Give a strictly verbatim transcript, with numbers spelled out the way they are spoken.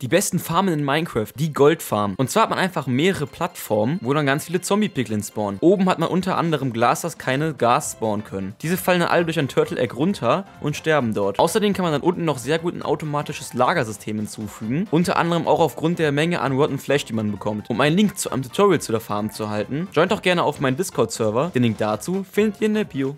Die besten Farmen in Minecraft, die Goldfarm. Und zwar hat man einfach mehrere Plattformen, wo dann ganz viele Zombie-Piglins spawnen. Oben hat man unter anderem Glas, das keine Gas spawnen können. Diese fallen dann alle durch ein Turtle-Egg runter und sterben dort. Außerdem kann man dann unten noch sehr gut ein automatisches Lagersystem hinzufügen. Unter anderem auch aufgrund der Menge an Rotten Flesh, die man bekommt. Um einen Link zu einem Tutorial zu der Farm zu erhalten, joint doch gerne auf meinen Discord-Server. Den Link dazu findet ihr in der Bio.